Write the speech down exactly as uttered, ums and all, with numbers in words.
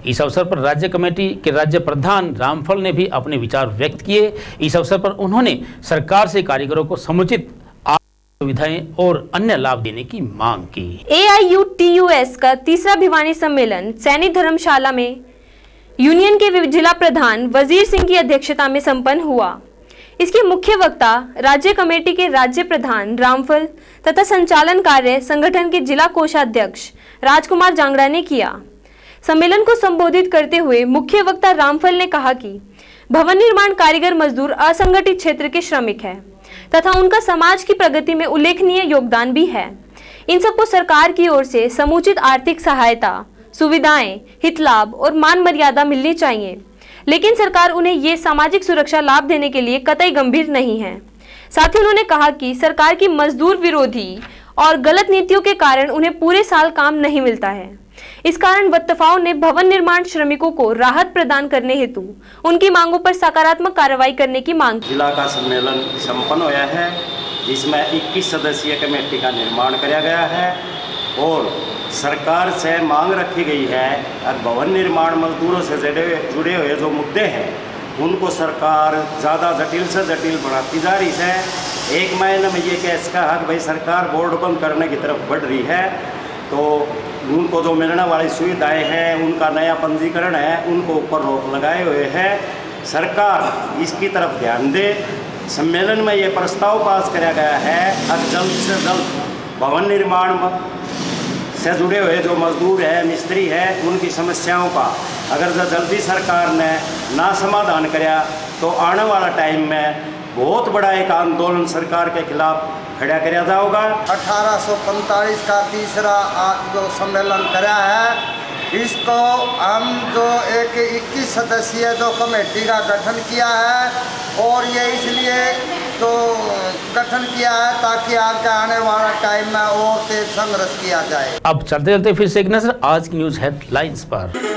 इस अवसर पर राज्य कमेटी के राज्य प्रधान रामफल ने भी अपने विचार व्यक्त किए। इस अवसर पर उन्होंने सरकार से कारीगरों को समुचित सुविधाएं और अन्य लाभ देने की मांग की। A I U T U S का तीसरा भिवानी सम्मेलन सैनिक धर्मशाला में यूनियन के जिला प्रधान वजीर सिंह की अध्यक्षता में संपन्न हुआ। इसके मुख्य वक्ता राज्य कमेटी के राज्य प्रधान रामफल तथा संचालन कार्य संगठन के जिला कोषाध्यक्ष राजकुमार जांगड़ा ने किया। सम्मेलन को संबोधित करते हुए मुख्य वक्ता रामफल ने कहा कि भवन निर्माण कारीगर मजदूर असंगठित क्षेत्र के श्रमिक है तथा उनका समाज की प्रगति में उल्लेखनीय योगदान भी है। इन सबको सरकार की ओर से समुचित आर्थिक सहायता, सुविधाएं, हित लाभ और मान मर्यादा मिलनी चाहिए, लेकिन सरकार उन्हें ये सामाजिक सुरक्षा लाभ देने के लिए कतई गंभीर नहीं है। साथ ही उन्होंने कहा कि सरकार की मजदूर विरोधी और गलत नीतियों के कारण उन्हें पूरे साल काम नहीं मिलता है। इस कारण वत्तफाओं ने भवन निर्माण श्रमिकों को राहत प्रदान करने हेतु उनकी मांगों पर सकारात्मक कार्रवाई करने की मांग की। जिला का सम्मेलन संपन्न हुआ है, जिसमें इक्कीस सदस्यीय कमेटी का निर्माण किया गया है और सरकार से मांग रखी गई है और भवन निर्माण मजदूरों से जुड़े जुड़े हुए जो मुद्दे हैं उनको सरकार ज़्यादा जटिल से जटिल बढ़ाती जा रही है। एक महीने में ये केस का हक भाई सरकार बोर्ड बंद करने की तरफ बढ़ रही है, तो उनको जो मिलने वाली सुविधाएं हैं, उनका नया पंजीकरण है, उनको ऊपर रोक लगाए हुए हैं। सरकार इसकी तरफ ध्यान दे। सम्मेलन में ये प्रस्ताव पास किया गया है अब जल्द से जल्द भवन निर्माण से जुड़े हुए जो मजदूर है, मिस्त्री है, उनकी समस्याओं का अगर जल्दी सरकार ने ना समाधान कराया तो आने वाला टाइम में बहुत बड़ा एक आंदोलन सरकार के खिलाफ खड़ा किया जाएगा। अठारह सौ पैंतालीस का तीसरा आज जो सम्मेलन कराया है, इसको हम जो एक इक्कीस सदस्यीय जो कमेटी का गठन किया है और ये इसलिए तो गठन किया है ताकि आगे आने वाला टाइम में और तेज संघर्ष किया जाए। अब चलते चलते फिर से एक नजर आज की न्यूज हेडलाइंस पर।